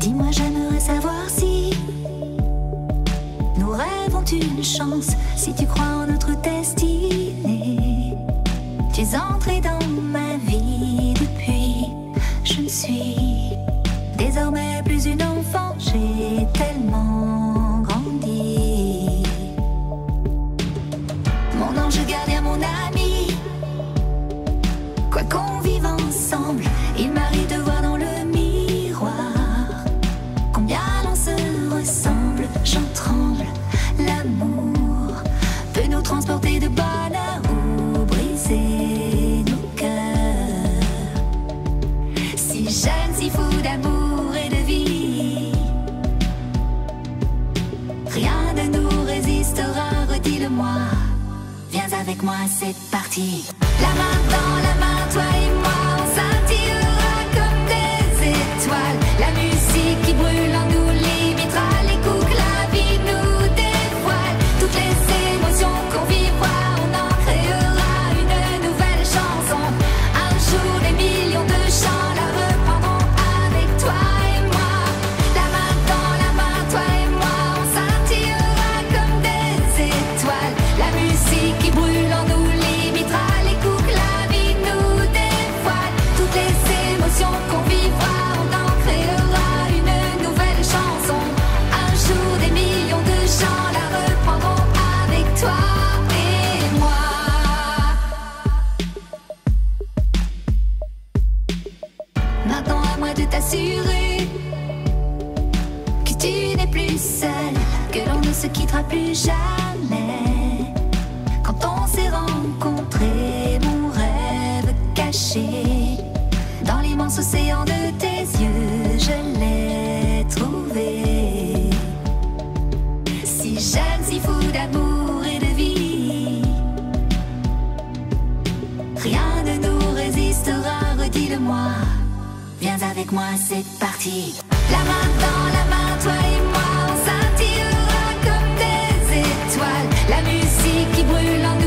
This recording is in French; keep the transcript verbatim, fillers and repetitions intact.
Dis-moi, j'aimerais savoir si nos rêves ont une chance, si tu crois en notre destinée. Tu es entré dans ma vie depuis, je ne suis désormais plus une enfant, j'ai tellement grandi. Mon ange gardien, mon ami, quoi qu'on vive ensemble, il m'arrive de voir dans le miroir combien l'on se ressemble. J'en tremble, l'amour peut nous transporter de bonheur ou briser nos cœurs. Si jeune, si fou d'amour et de vie, rien ne nous résistera, redis-le-moi. Viens avec moi, c'est parti. La main dans la main, toi et moi, on scintillera comme des étoiles. La musique qui brûle en nous limitera les coups que la vie nous dévoile. Toutes les émotions qu'on vivra, on en créera une nouvelle chanson. Un jour, des millions de chants la reprendront avec toi et moi. La main dans la main, toi et moi, on scintillera comme des étoiles. La musique qui brûle en nous limitera les coups que la vie nous dévoile. Toutes les émotions qu'on vivra, on en créera une nouvelle chanson. Un jour, des millions de chants la reprendront avec toi et moi. Maintenant à moi de t'assurer que tu n'es plus seul, que l'on ne se quittera plus jamais. Quand on s'est rencontrés, mon rêve caché dans l'immense océan de tes yeux, je l'ai trouvé. Si jeune, si fou d'amour et de vie, rien ne nous résistera, redis-le-moi. Viens avec moi, c'est parti. La main dans la main, toi et moi, on scintillera comme des étoiles. La musique qui brûle en nous